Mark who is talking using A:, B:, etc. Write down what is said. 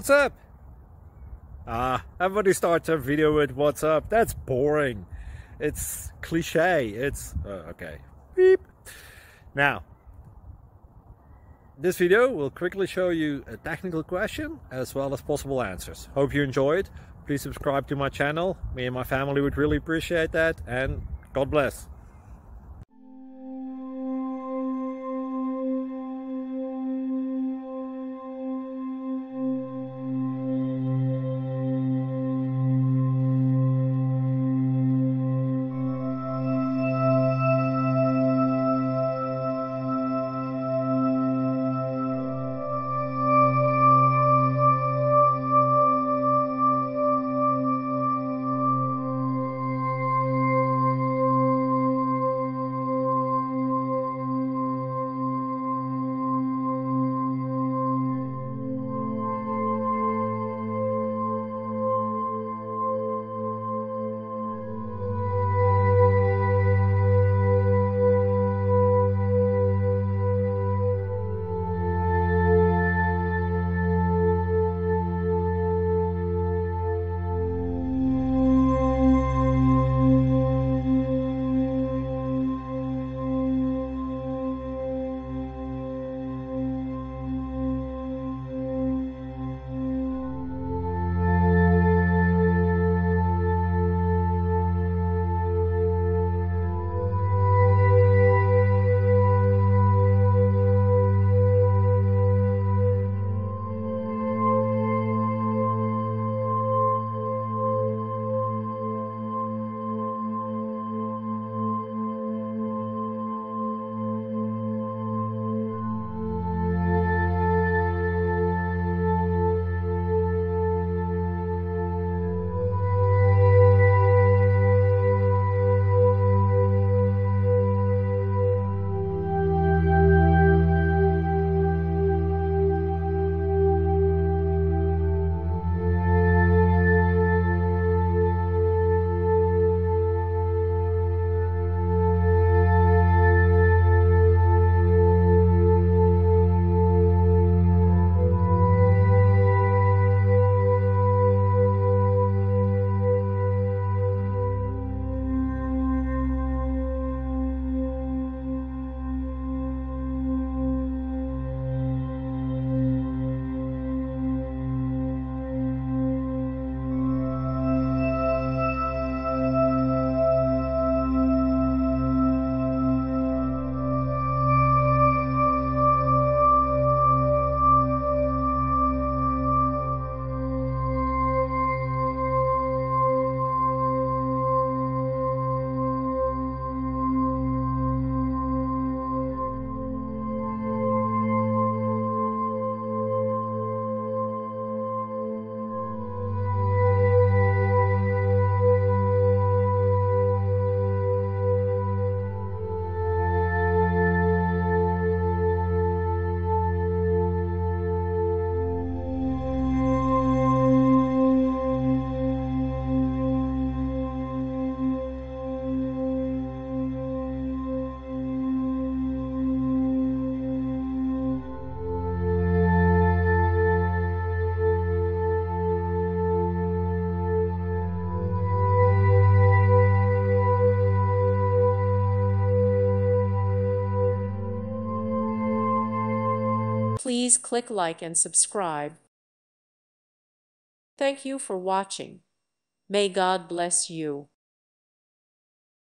A: What's up? Everybody starts a video with what's up. That's boring. It's cliche. It's okay. Beep. Now, this video will quickly show you a technical question as well as possible answers. Hope you enjoyed. Please subscribe to my channel. Me and my family would really appreciate that, and God bless.
B: Please click like and subscribe. Thank you for watching. May God bless you.